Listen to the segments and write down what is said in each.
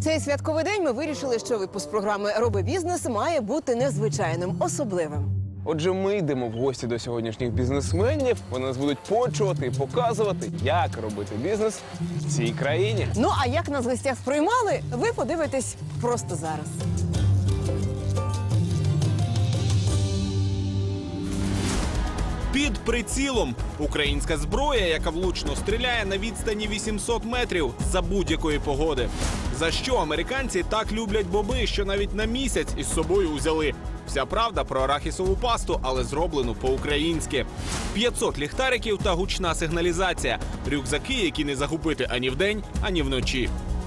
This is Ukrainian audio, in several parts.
Цей святковий день ми вирішили, що випуск програми «Роби бізнес» має бути незвичайним, особливим. Отже, ми йдемо в гості до сьогоднішніх бізнесменів. Вони нас будуть почувати і показувати, як робити бізнес в цій країні. Ну, а як нас в гостях сприймали, ви подивитесь просто зараз. Під прицілом українська зброя, яка влучно стріляє на відстані 800 метрів за будь-якої погоди. За що американці так люблять боби, що навіть на місяць із собою узяли. Вся правда про арахісову пасту, але зроблену по-українськи. 500 ліхтариків та гучна сигналізація. Рюкзаки, які не загубити ані вдень, ані вночі.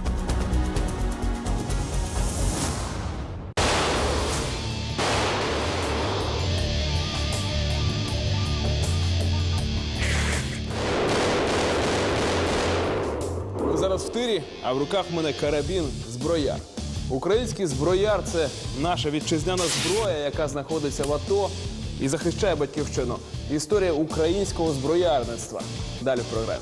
Зараз в тирі, а в руках в мене карабін «Зброяр». Український «Зброяр» – це наша вітчизняна зброя, яка знаходиться в АТО і захищає батьківщину. Історія українського зброярництва. Далі в програмі.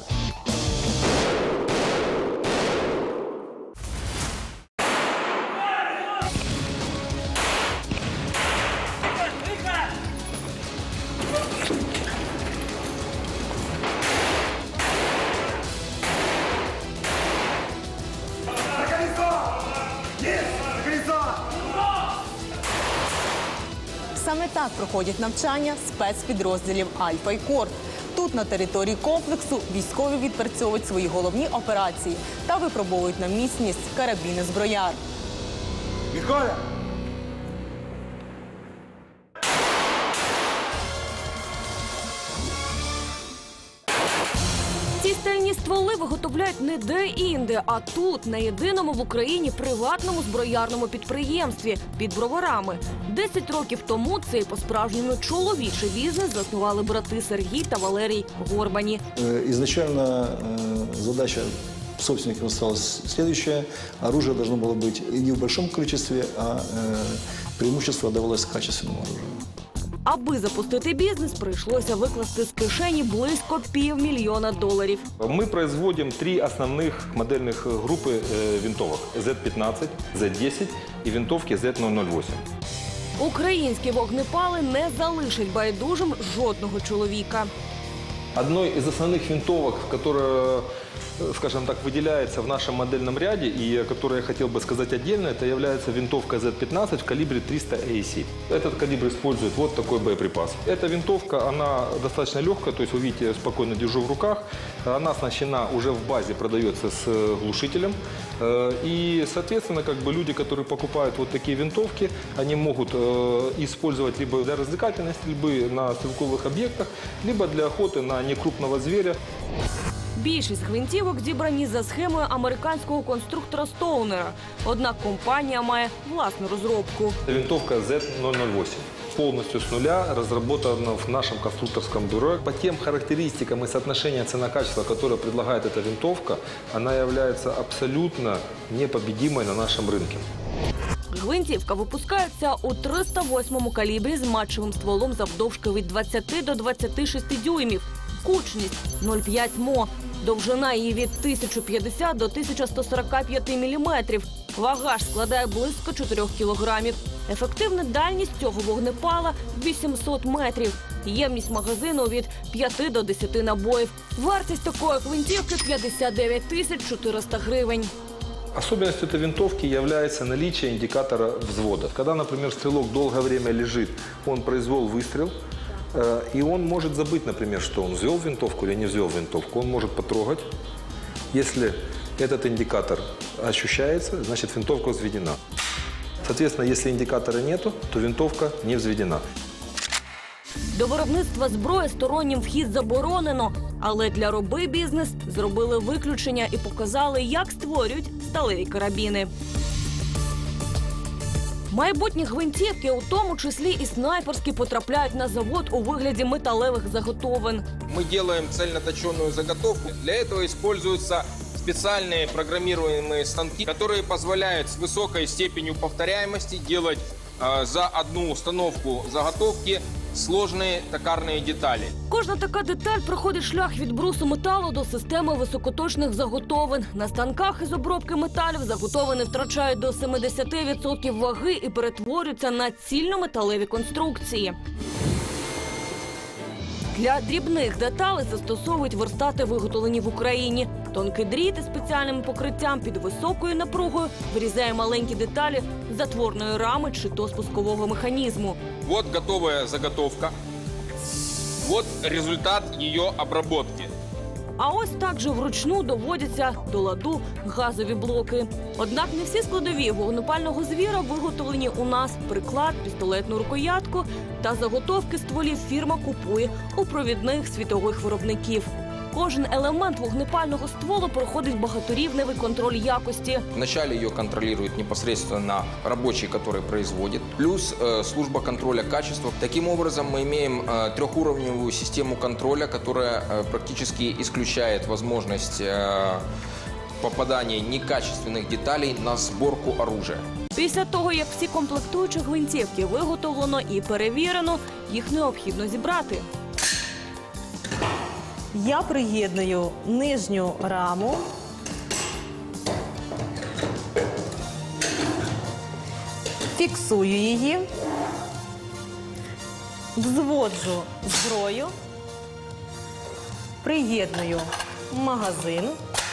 Саме так проходять навчання спецпідрозділів «Альфа» і «Корд». Тут, на території комплексу, військові відпрацьовують свої головні операції та випробовують на міцність карабіни «Зброяр». Відходимо! Ці стальні стволи виготовляють не де-інде, а тут, на єдиному в Україні приватному зброярному підприємстві під Броварами. 10 років тому цей по-справжньому чоловічий бізнес заснували брати Сергій та Валерій Горбані. Изначально задача собственникам осталась следующая. Оружие должно было быть не в большом количестве, а преимущество отдавалось качественному оружию. Аби запустити бізнес, прийшлося викласти з кишені близько $500 000. Мы производим 3 основных модельных группы винтовок. Z-15, Z-10 и винтовки Z-008. Українські вогнепали не залишать байдужим жодного чоловіка. Одной из основных винтовок, которая, скажем так, выделяется в нашем модельном ряде и о которой я хотел бы сказать отдельно, это является винтовка Z-15 в калибре 300 AEC. Этот калибр использует вот такой боеприпас. Эта винтовка, она достаточно легкая, то есть вы видите, я спокойно держу в руках. Она оснащена уже в базе, продается с глушителем. И, соответственно, как бы люди, которые покупают вот такие винтовки, они могут использовать либо для развлекательной стрельбы на стрелковых объектах, либо для охоты на некрупного зверя. Більшість гвинтівок зібрані за схемою американського конструктора Стоунера. Однак компанія має власну розробку. Винтовка Z-008. Полностью с нуля, разработана в нашем конструкторском бюро. По тем характеристикам и соотношению цена-качество, которое предлагает эта винтовка, она является абсолютно непобедимой на нашем рынке. Гвинтівка випускається у 308-му калібрі з матчевим стволом завдовжки від 20 до 26 дюймів. Кучність – 0,5 мо. Довжина її від 1050 до 1145 міліметрів. Вага ж складає близько 4 кілограмів. Ефективна дальність цього вогнепала – 800 метрів. Ємність магазину від 5 до 10 набоїв. Вартість такої гвинтівки – 59 400 гривень. Особенностью этой винтовки является наличие индикатора взвода. Когда, например, стрелок долгое время лежит, он произвел выстрел, и он может забыть, например, что он взвел винтовку или не взвел винтовку. Он может потрогать. Если этот индикатор ощущается, значит винтовка взведена. Соответственно, если индикатора нету, то винтовка не взведена. До виробництва зброї стороннім вхід заборонено. Але для «Роби бізнес» зробили виключення і показали, як створюють сталеві карабіни. Майбутні гвинтівки, у тому числі і снайперські, потрапляють на завод у вигляді металевих заготовин. Мы делаем цельноточенную заготовку. Для этого используются специальные программируемые станки, которые позволяют с высокой степенью повторяемости делать за одну установку заготовки сложные токарные детали. Кожна така деталь проходить шлях від брусу металу до системи високоточних заготовин. На станках із обробки металів заготовини втрачають до 70% ваги і перетворюються на цільнометалеві конструкції. Для дрібних деталей застосовують верстати, виготовлені в Україні. Тонкий дріт із спеціальним покриттям під високою напругою вирізає маленькі деталі з затворної рами чи то спускового механізму. Вот готовая заготовка. Вот результат ее обработки. А ось так же вручну доводяться до ладу газові блоки. Однак не всі складові вогнепального звіра виготовлені у нас. Приклад, пістолетну рукоятку та заготовки стволів фірма купує у провідних світових виробників. Кожен елемент вогнепального стволу проходить багаторівневий контроль якості. Вначале ее контролирует непосредственно рабочий, который производит, плюс служба контроля качества. Таким образом, мы имеем трехуровневую систему контроля, которая практически исключает возможность попадания некачественных деталей на сборку оружия. Після того, як всі комплектуючі гвинтівки виготовлено і перевірено, їх необхідно зібрати. Я приєдную нижню раму. Фіксую її. Взводжу зброю. Приєдную магазин.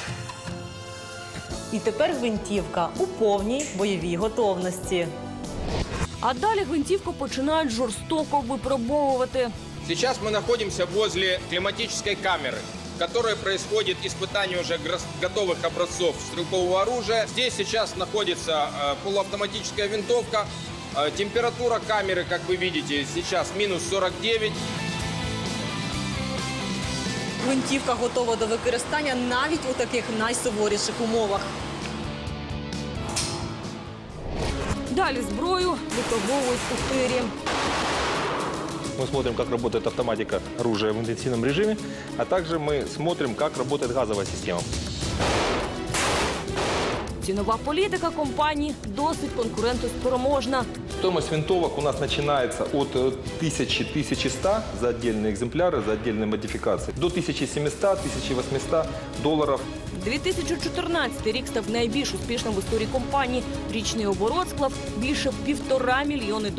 І тепер гвинтівка у повній бойовій готовності. А далі гвинтівку починають жорстоко випробовувати. Сейчас мы находимся возле климатической камеры, в которой происходит испытание уже готовых образцов стрелкового оружия. Здесь сейчас находится полуавтоматическая винтовка. Температура камеры, как вы видите, сейчас минус 49. Гвинтівка готова до використання навіть у таких найсуворіших умовах. Далі зброю випробовують у тирі. Мы смотрим, как работает автоматика оружия в интенсивном режиме, а также мы смотрим, как работает газовая система. Цінова політика компанії досить конкурентоспроможна. Стоимость винтовок у нас начинается от 1000-1100 за отдельные экземпляры, за отдельные модификации, до 1700-1800 долларов. 2014 рік став найбільш успішним в історії компанії. Річний оборот склав більше $1,5 мільйони.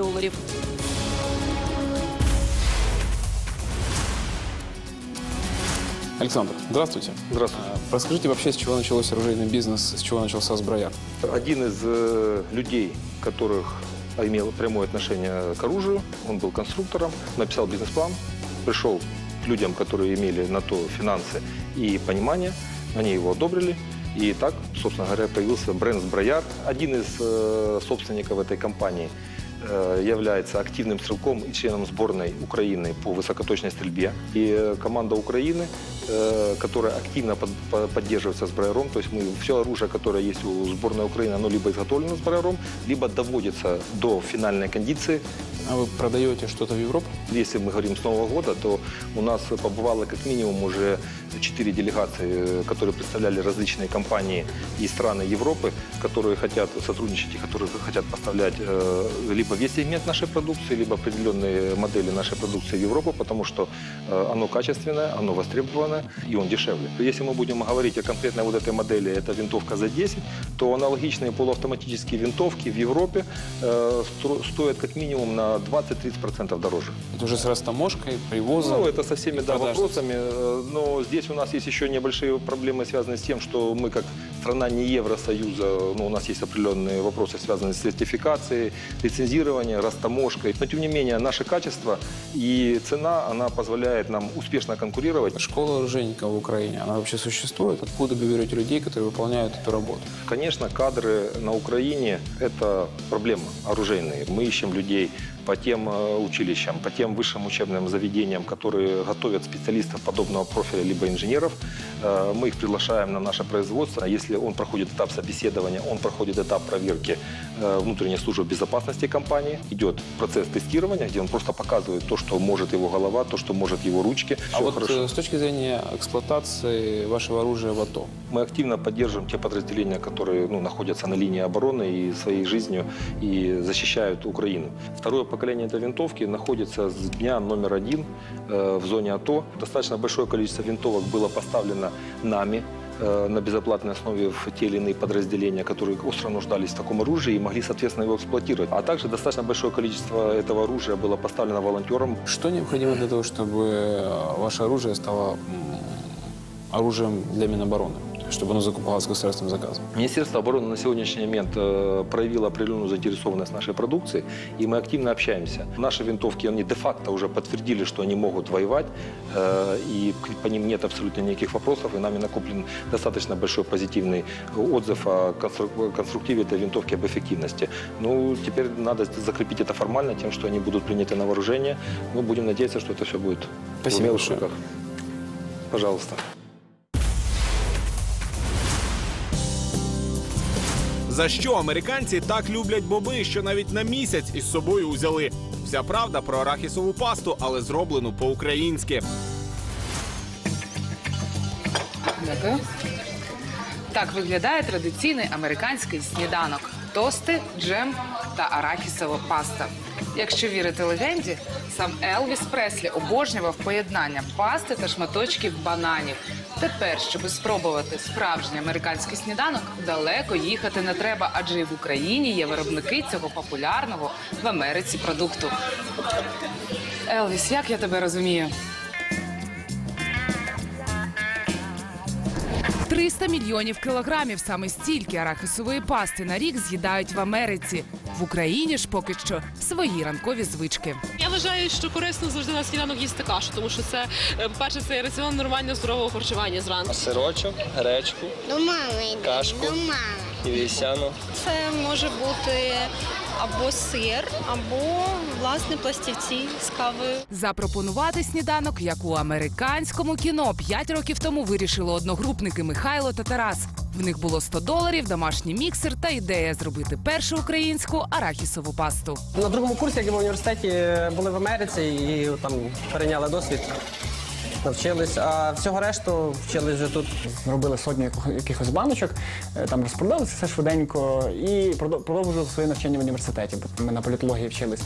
Александр, здравствуйте. Здравствуйте. Расскажите вообще, с чего начался оружейный бизнес, с чего начался Зброяр? Один из людей, которых имел прямое отношение к оружию, он был конструктором, написал бизнес-план, пришел к людям, которые имели на то финансы и понимание, они его одобрили. И так, собственно говоря, появился бренд «Зброяр». Один из собственников этой компании является активным стрелком и членом сборной Украины по высокоточной стрельбе. И команда Украины, которая активно поддерживается Зброяром, то есть все оружие, которое есть у сборной Украины, оно либо изготовлено Зброяром, либо доводится до финальной кондиции. А вы продаете что-то в Европу? Если мы говорим с Нового года, то у нас побывало как минимум уже 4 делегации, которые представляли различные компании и страны Европы, которые хотят сотрудничать и которые хотят поставлять либо весь сегмент нашей продукции, либо определенные модели нашей продукции в Европу, потому что оно качественное, оно востребованное и он дешевле. Если мы будем говорить о конкретной вот этой модели, это винтовка За-10, то аналогичные полуавтоматические винтовки в Европе стоят как минимум на 20-30% дороже. Это уже с растаможкой, привозом? Ну, это со всеми вопросами. Но здесь у нас есть еще небольшие проблемы, связанные с тем, что мы как страна не Евросоюза, у нас есть определенные вопросы, связанные с сертификацией, лицензированием, растаможкой. Но, тем не менее, наше качество и цена, она позволяет нам успешно конкурировать. Школа оружейников в Украине, она вообще существует? Откуда вы берете людей, которые выполняют эту работу? Конечно, кадры на Украине – это проблема оружейная. Мы ищем людей по тем училищам, по тем высшим учебным заведениям, которые готовят специалистов подобного профиля, либо инженеров. Мы их приглашаем на наше производство. Если он проходит этап собеседования, он проходит этап проверки внутренней службы безопасности компании. Идет процесс тестирования, где он просто показывает то, что может его голова, то, что может его ручки. А вот с точки зрения продолжения эксплуатации вашего оружия в АТО? Мы активно поддерживаем те подразделения, которые находятся на линии обороны и своей жизнью и защищают Украину. Второе поколение этой винтовки находится с дня номер 1 в зоне АТО. Достаточно большое количество винтовок было поставлено нами на безоплатной основе в те или иные подразделения, которые остро нуждались в таком оружии и могли, соответственно, его эксплуатировать. А также достаточно большое количество этого оружия было поставлено волонтерам. Что необходимо для того, чтобы ваше оружие стало оружием для Минобороны? Чтобы оно закупалось государственным заказом? Министерство обороны на сегодняшний момент проявило определенную заинтересованность нашей продукции, и мы активно общаемся. Наши винтовки, они де-факто уже подтвердили, что они могут воевать, и по ним нет абсолютно никаких вопросов, и нами накоплен достаточно большой позитивный отзыв о конструктиве этой винтовки, об эффективности. Ну, теперь надо закрепить это формально тем, что они будут приняты на вооружение. Мы будем надеяться, что это все будет в умелых руках. Пожалуйста. За що американці так люблять боби, що навіть на місяць із собою узяли? Вся правда про арахісову пасту, але зроблену по-українськи. Дякую. Так виглядає традиційний американський сніданок. Тости, джем та арахісова паста. Якщо вірити легенді, сам Елвіс Преслі обожнював поєднання пасти та шматочків бананів. Тепер, щоб спробувати справжній американський сніданок, далеко їхати не треба, адже і в Україні є виробники цього популярного в Америці продукту. Елвіс, як я тебе розумію? 300 мільйонів кілограмів саме стільки арахісової пасти на рік з'їдають в Америці. В Україні ж поки що свої ранкові звички. Я вважаю, що корисно завжди на сніданок їсти кашу, тому що це, по-перше, це раціон нормального здорового харчування зранку. Сирочок, гречку, кашку і вівсяну. Це може бути або сир, або, власне, пластівці з кавою. Запропонувати сніданок, як у американському кіно. 5 років тому вирішили одногрупники Михайло та Тарас. В них було $100, домашній міксер та ідея зробити першу українську арахісову пасту. На другому курсі, як і в університеті, були в Америці і там перейняли досвід. Навчились, а всього решту вчились вже тут. Робили сотні якихось баночок, там розпродали це все швиденько і продовжували своє навчання в університеті, бо ми на політології вчились.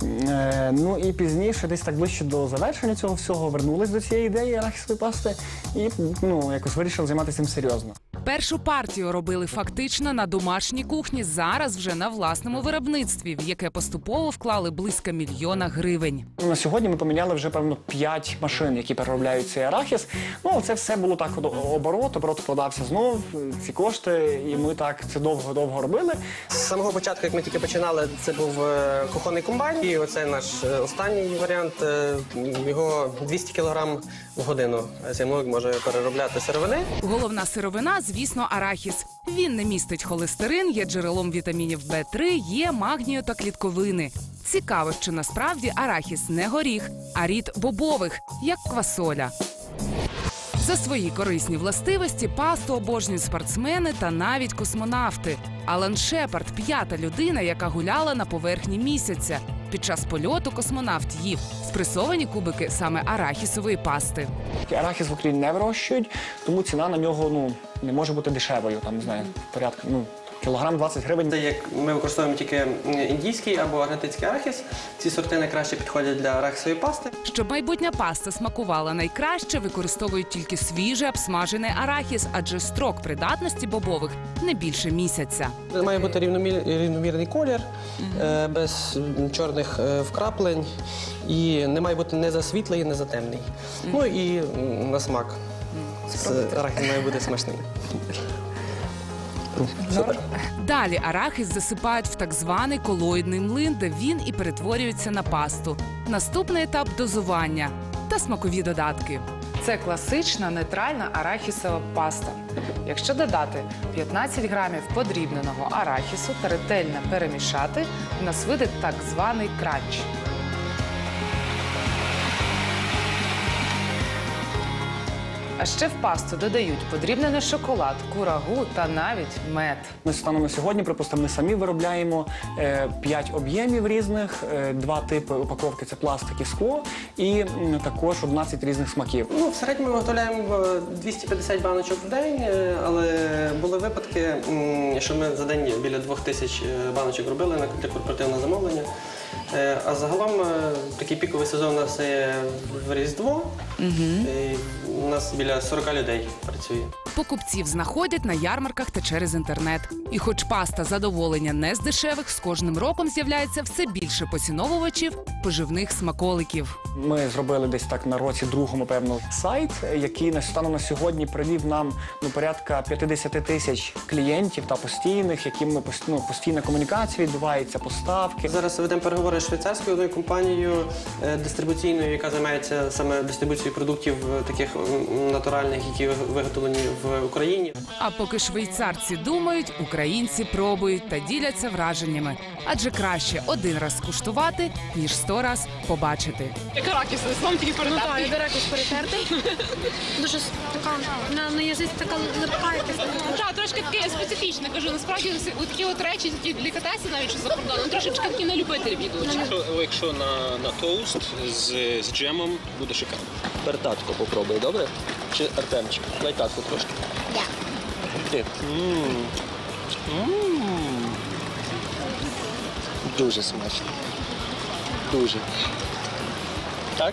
Ну і пізніше, десь так ближче до завершення цього всього, вернулись до цієї ідеї арахісової пасти і якось вирішили займатися цим серйозно. Першу партію робили фактично на домашній кухні, зараз вже на власному виробництві, в яке поступово вклали близько $1 мільйона. На сьогодні ми поміняли вже, певно, 5 машин, які переробляють цей арахіс. Ну, це все було так оборот вкладався знов, ці кошти, і ми так це довго робили. З самого початку, як ми тільки починали, це був кухонний комбайн, і оце наш останній варіант, його 200 кг в годину. Цей млинок може переробляти сировини. Головна сировина, звісно, арахіс. Він не містить холестерин, є джерелом вітамінів В3, є магнію та клітковини. Цікаво, що насправді арахіс не горіх, а рід бобових, як квасоля. За свої корисні властивості пасту обожнюють спортсмени та навіть космонавти. Алан Шепард – 5-та людина, яка гуляла на поверхні місяця. Під час польоту космонавт їв спресовані кубики саме арахісової пасти. Арахіс в Україні не вирощують, тому ціна на нього не може бути дешевою, там, не знаю, порядку, кілограм 20 гривень. Як ми використовуємо тільки індійський або аргентинський арахіс, ці сорти найкраще підходять для арахісової пасти. Щоб майбутня паста смакувала найкраще, використовують тільки свіжий обсмажений арахіс, адже строк придатності бобових не більше місяця. Має бути рівномірний колір, без чорних вкраплень, і не має бути не засвітлий, не затемний. Ну і на смак. Арахіс має бути смачним. Супер. Далі арахіс засипають в так званий колоїдний млин, де він і перетворюється на пасту. Наступний етап – дозування та смакові додатки. Це класична нейтральна арахісова паста. Якщо додати 15 грамів подрібненого арахісу та ретельно перемішати, у нас вийде так званий кранч. А ще в пасту додають подрібнений шоколад, курагу та навіть мед. Ми станом на сьогодні, припустимо, ми самі виробляємо 5 об'ємів різних, 2 типи упаковки – це пластик і скло, і також 11 різних смаків. В середньому ми виготовляємо 250 баночок в день, але були випадки, що ми за день біля 2000 баночок робили для корпоративного замовлення. А загалом такий піковий сезон у нас є в Різдво. У нас біля 40 людей працює. Покупців знаходять на ярмарках та через інтернет. І хоч паста задоволення не з дешевих, з кожним роком з'являється все більше поціновувачів поживних смаколиків. Ми зробили десь так на році другому, певно, сайт, який станом на сьогодні привів нам порядка 50 тисяч клієнтів та постійних, яким постійна комунікація відбувається, поставки. Зараз ведемо переговори з швейцарською одною компанією дистрибуційною, яка займається саме дистрибуцією продуктів таких натуральних, які виготовлені в Україні. А поки швейцарці думають, українці пробують та діляться враженнями. Адже краще один раз скуштувати, ніж 100 раз побачити. Як арахіс, вам тільки передати. Так, як арахіс перетерти. Дуже така, на язиці така липка якась. Так, трошки таке специфічне, кажу. Насправді, такі от речі, такі делікатеси навіть, що за кордоном, трошечки такі на любителів йдуть. Якщо на тоуст з джемом, буде шикарно. Перетатку попробуй, добре? Чи Артемчик? Дай татку трошки. Так. Ти. Дуже смачно. Дуже. Так?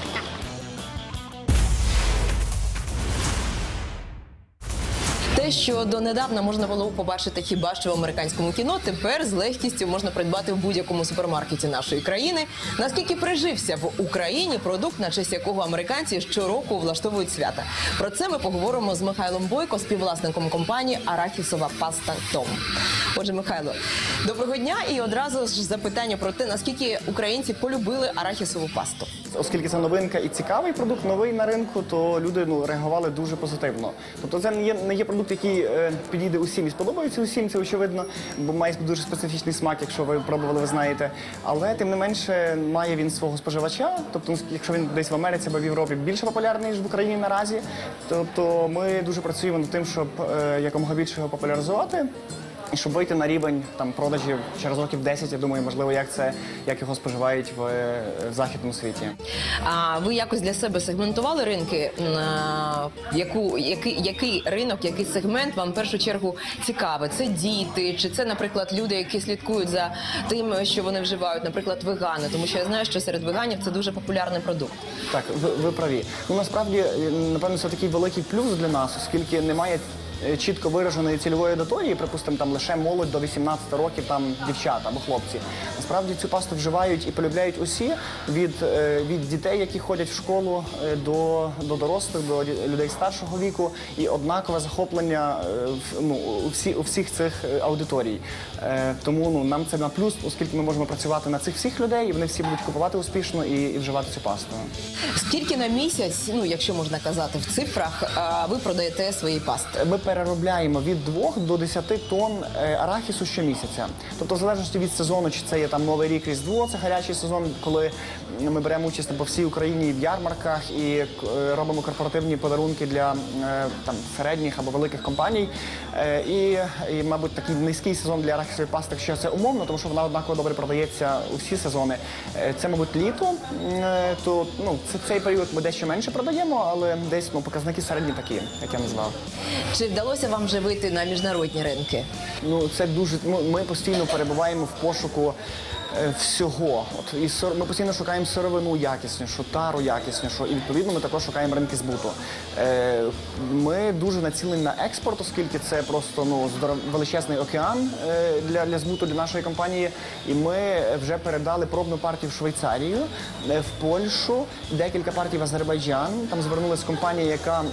Те, що донедавна можна було побачити хіба що в американському кіно, тепер з легкістю можна придбати в будь-якому супермаркеті нашої країни. Наскільки прижився в Україні продукт, на честь якого американці щороку влаштовують свята? Про це ми поговоримо з Михайлом Бойко, співвласником компанії «Арахісова паста Том». Отже, Михайло, доброго дня і одразу ж запитання про те, наскільки українці полюбили арахісову пасту. Оскільки це новинка і цікавий продукт, новий на ринку, то люди реагували дуже позитивно. Тобто це не є продукт, який підійде усім і сподобається усім, це очевидно, бо має дуже специфічний смак, якщо ви пробували, ви знаєте. Але, тим не менше, має він свого споживача, тобто якщо він десь в Америці або в Європі більше популярний, ніж в Україні наразі, тобто ми дуже працюємо над тим, щоб якомога більше його популяризувати. І щоб вийти на рівень продажів через років 10, я думаю, можливо, як його споживають в західному світі. А ви якось для себе сегментували ринки? Який ринок, який сегмент вам в першу чергу цікавий? Це діти, чи це, наприклад, люди, які слідкують за тим, що вони вживають, наприклад, вегани? Тому що я знаю, що серед веганів це дуже популярний продукт. Так, ви праві. Насправді, напевно, це такий великий плюс для нас, оскільки немає чітко вираженої цільової аудиторії, припустимо, там лише молодь до 18 років, там дівчата або хлопці. Насправді цю пасту вживають і полюбляють усі, від дітей, які ходять в школу, до дорослих, до людей старшого віку, і однакове захоплення у всіх цих аудиторій. Тому нам це на плюс, оскільки ми можемо працювати на цих всіх людей, і вони всі будуть купувати успішно і вживати цю пасту. Скільки на місяць, якщо можна казати в цифрах, ви продаєте свої пасти? Ми переробляємо від 2 до 10 тонн арахісу щомісяця. Тобто, в залежності від сезону, чи це є там Новий рік, Різдво, це гарячий сезон, коли ми беремо участь по всій Україні в ярмарках і робимо корпоративні подарунки для середніх або великих компаній. І, мабуть, такий низький сезон для арахісової пасти, що це умовно, тому що вона однаково добре продається у всі сезони. Це, мабуть, літо, то цей період ми дещо менше продаємо, але десь показники середні такі, як я назвав. Чи вдалося вам вже вийти на міжнародні ринки? Це дуже. Ми постійно перебуваємо в пошуку всього. Ми постійно шукаємо сировину якіснішу, тару якіснішу, і відповідно ми також шукаємо ринки збуту. Ми дуже націлені на експорт, оскільки це просто величезний океан для збуту для нашої компанії. І ми вже передали пробну партію в Швейцарію, в Польщу, декілька партій в Азербайджан. Там звернулася компанія, яка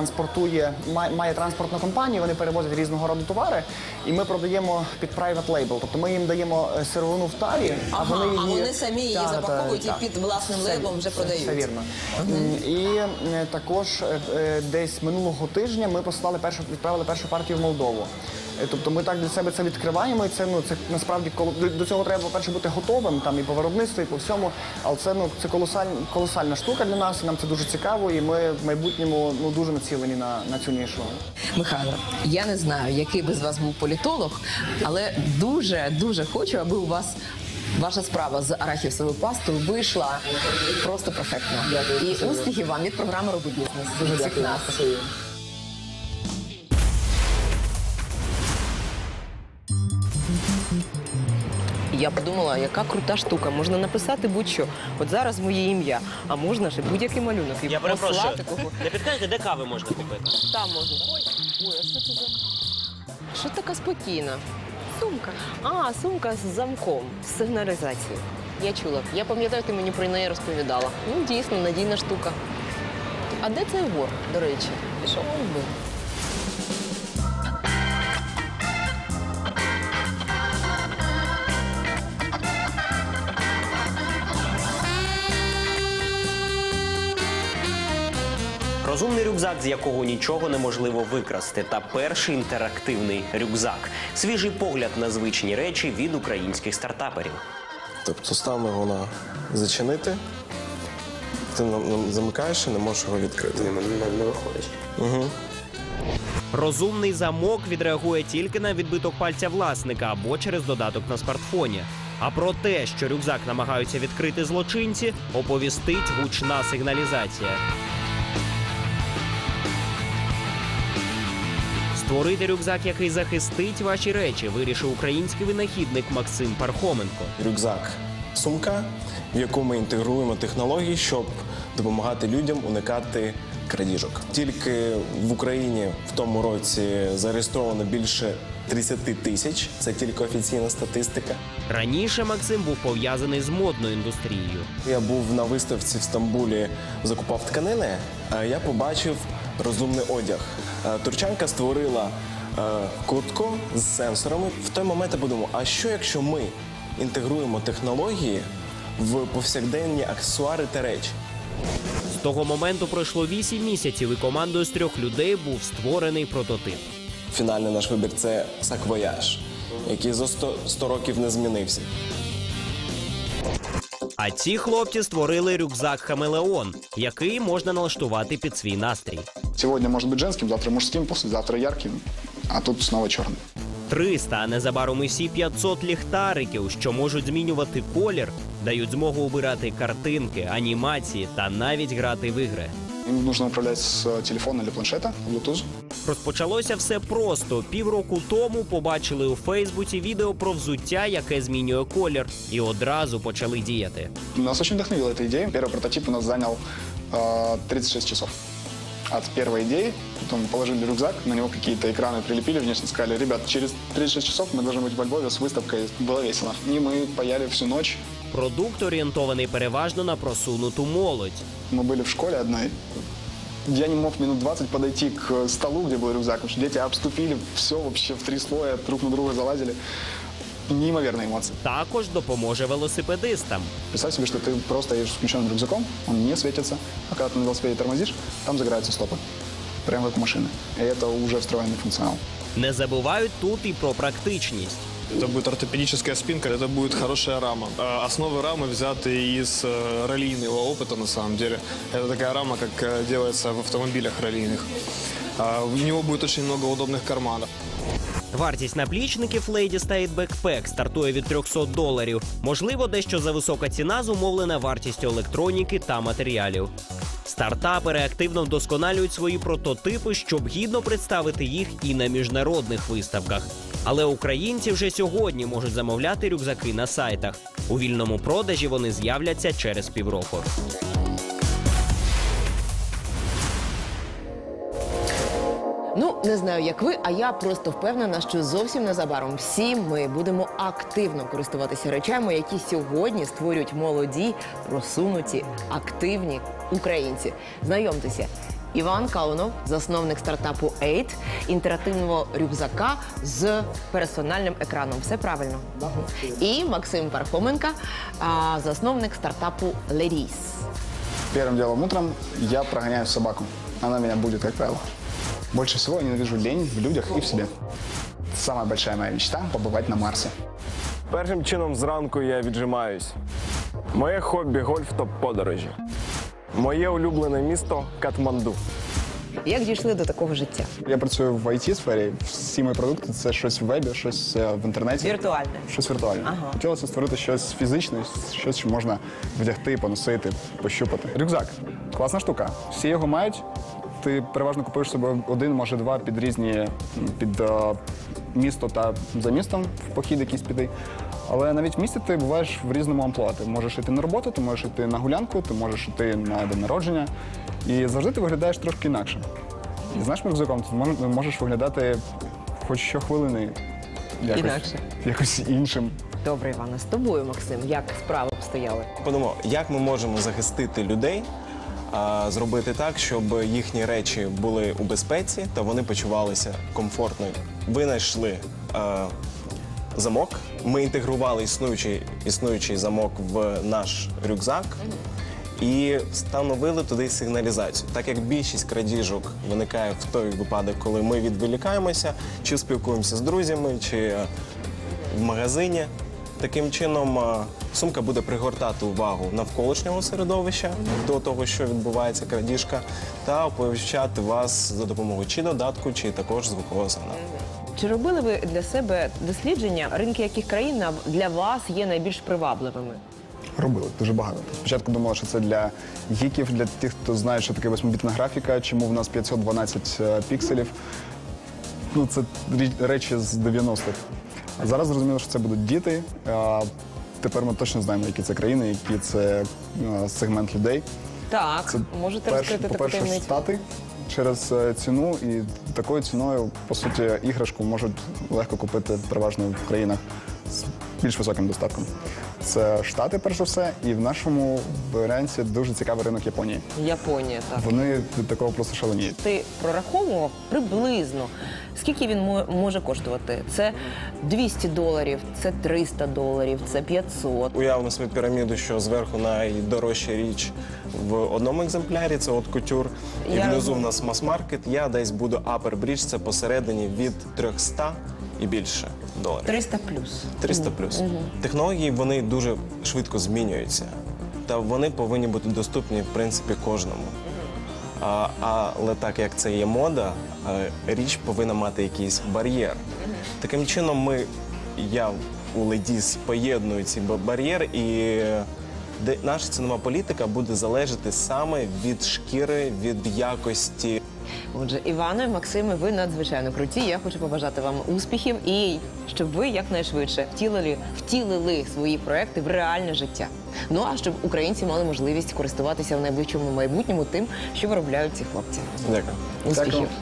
має транспортну компанію, вони перевозять різного роду товари, і ми продаємо під private label. Тобто ми їм даємо сировину в тарі, а вони самі її запаковують і під власним лейблом вже продають. Все вірно. І також десь минулого тижня ми відправили першу партію в Молдову. Тобто ми так для себе це відкриваємо, і це насправді до цього треба, по-перше, бути готовим там і по виробництву, і по всьому. Але це колосальна штука для нас, і нам це дуже цікаво, і ми в майбутньому дуже націлені на цю нішу. Михайло, я не знаю, який би з вас був політолог, але дуже хочу, аби у вас ваша справа з арахісовою пастою вийшла просто перфектно. І успіхів вам від програми «Роби бізнес». Дуже всіх нас. Я подумала, яка крута штука. Можна написати будь-що. От зараз моє ім'я, а можна ще будь-який малюнок. І Я перепрошую, послати кого. не підкажете, де кави можна купити? Там можна. Ой, а що це за... Що така спокійна? Сумка. А, сумка з замком, з сигналізацією. Я чула. Я пам'ятаю, ти мені про неї розповідала. Ну, дійсно, надійна штука. А де цей вор, до речі? Що він був? Розумний рюкзак, з якого нічого неможливо викрасти, та перший інтерактивний рюкзак. Свіжий погляд на звичні речі від українських стартаперів. Тобто ставимо його зачинити, ти замикаєш і не можеш його відкрити. Не виходить. Угу. Розумний замок відреагує тільки на відбиток пальця власника або через додаток на смартфоні. А про те, що рюкзак намагаються відкрити злочинці, оповістить гучна сигналізація. Створити рюкзак, який захистить ваші речі, вирішив український винахідник Максим Пархоменко. Рюкзак – сумка, в яку ми інтегруємо технології, щоб допомагати людям уникати крадіжок. Тільки в Україні в тому році зареєстровано більше 30 тисяч. Це тільки офіційна статистика. Раніше Максим був пов'язаний з модною індустрією. Я був на виставці в Стамбулі, закупав тканини, а я побачив розумний одяг. Турчанка створила куртку з сенсорами. В той момент я подумав, а що якщо ми інтегруємо технології в повсякденні аксесуари та речі? З того моменту пройшло 8 місяців, і командою з 3 людей був створений прототип. Фінальний наш вибір – це саквояж, який за 100 років не змінився. А ці хлопці створили рюкзак «Хамелеон», який можна налаштувати під свій настрій. Сьогодні може бути женським, завтра мужським, післязавтра ярким, а тут знову чорним. 300, а незабаром і всі 500 ліхтариків, що можуть змінювати колір, дають змогу обирати картинки, анімації та навіть грати в ігри. Їм потрібно управляти з телефона або планшета, Bluetooth. Розпочалося все просто. Півроку тому побачили у Фейсбуці відео про взуття, яке змінює колір, і одразу почали діяти. Нас дуже вдохновила ця ідея. Перший прототип у нас зайняв 36 часов. От первой идеи, потом положили рюкзак, на него какие-то экраны прилепили внешне, сказали, ребят, через 36 часов мы должны быть во Львове с выставкой. Было весело. И мы паяли всю ночь. Продукт орієнтований переважно на просунуту молодь. Мы были в школе одной. Я не мог минут 20 подойти к столу, где был рюкзак, потому что дети обступили все вообще в 3 слоя, друг на друга залазили. Неимоверные эмоции. Також допоможе велосипедистам. Представь себе, что ты просто едешь с включенным рюкзаком, он не светится, а когда ты на велосипеде тормозишь, там загораются стопы. Прямо как у машины. И это уже встроенный функционал. Не забувають тут і про практичність. Это будет ортопедическая спинка, это будет хорошая рама. Основы рамы взяты из раллийного опыта, на самом деле. Это такая рама, как делается в автомобилях раллийных. В него будет очень много удобных карманов. Вартість наплічників Lady State Backpack стартує від $300. Можливо, дещо зависока ціна зумовлена вартістю електроніки та матеріалів. Стартапери активно вдосконалюють свої прототипи, щоб гідно представити їх і на міжнародних виставках. Але українці вже сьогодні можуть замовляти рюкзаки на сайтах. У вільному продажі вони з'являться через півроку. Ну, не знаю, як ви, а я просто впевнена, що зовсім незабаром всі ми будемо активно користуватися речами, які сьогодні створюють молоді, просунуті, активні українці. Знайомтеся, Іван Каунов, засновник стартапу Eight, інтерактивного рюкзака з персональним екраном. Все правильно? І Максим Пархоменко, засновник стартапу Leris. Первым делом утром я прогоняю собаку. Она меня будет, как правило. Больше всего я ненавижу лень в людях и в себе. самая большая моя мечта – побывать на Марсе. Першим чином зранку я віджимаюсь. Моє хобі – гольф та подорожі. Моє улюблене місто – Катманду. Як дійшли до такого життя? Я працюю в IT-сфері. Всі мої продукти – це щось в вебі, щось в інтернеті. Віртуальне. Щось віртуальне. Ага. Хотілося створити щось фізичне, щось, що можна вдягти, поносити, пощупати. Рюкзак – класна штука. Всі його мають. Ти переважно купуєш собі один, може два під різні, під місто та за містом в похід якийсь піти. Але навіть в місті ти буваєш в різному амплуа. Ти можеш йти на роботу, ти можеш йти на гулянку, ти можеш йти на день народження. І завжди ти виглядаєш трошки інакше. І знаєш, рюкзаком ти можеш виглядати хоч щохвилини якось іншим. Добре, Івана, з тобою, Максим, як справи обстояли? Подумав, як ми можемо захистити людей, зробити так, щоб їхні речі були у безпеці та вони почувалися комфортно. Винайшли замок, ми інтегрували існуючий замок в наш рюкзак і встановили туди сигналізацію. Так як більшість крадіжок виникає в той випадок, коли ми відволікаємося, чи спілкуємося з друзями, чи в магазині. Таким чином, сумка буде пригортати увагу навколишнього середовища до того, що відбувається крадіжка, та оповіщати вас за допомогою чи додатку, чи також звукового сигналу. Чи робили ви для себе дослідження, ринки яких країн для вас є найбільш привабливими? Робили, дуже багато. Спочатку думали, що це для гіків, для тих, хто знає, що таке 8-бітна графіка, чому в нас 512 пікселів. Ну, це речі з 90-х. А зараз зрозуміло, що це будуть діти. Тепер ми точно знаємо, які це країни, який це сегмент людей. Так, це можете розкрити таку по-перше, таємницю? Штати через ціну, і такою ціною, по суті, іграшку можуть легко купити переважно в країнах з більш високим достатком. Це Штати, перш за все, і в нашому варіанті дуже цікавий ринок Японії. Японія, так. Вони від такого просто шаленіють. Ти прораховував приблизно, скільки він може коштувати? Це $200, це $300, це 500. Уявимо собі піраміду, що зверху найдорожча річ в одному екземплярі, це от кутюр, і внизу в нас мас-маркет. Я десь буду upper bridge, це посередині від 300 і більше доларів. 300 плюс. 300 плюс. Технології, вони дуже швидко змінюються, та вони повинні бути доступні, в принципі, кожному. Але так як це є мода, річ повинна мати якийсь бар'єр. Таким чином я у Ladies поєдную ці бар'єри, і наша цінова політика буде залежати саме від шкіри, від якості. Отже, Іване, Максиме, ви надзвичайно круті. Я хочу побажати вам успіхів і щоб ви якнайшвидше втілили свої проекти в реальне життя. Ну, а щоб українці мали можливість користуватися в найближчому майбутньому тим, що виробляють ці хлопці. Дякую. Успіхів. Дякую.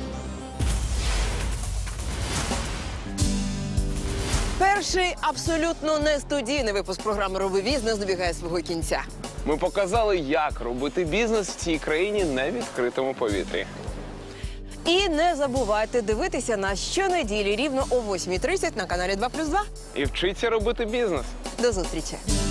Перший абсолютно не студійний випуск програми «Роби бізнес» добігає свого кінця. Ми показали, як робити бізнес в цій країні на відкритому повітрі. І не забувайте дивитися нас щонеділі рівно о 8:30 на каналі 2+2. І вчіться робити бізнес. До зустрічі!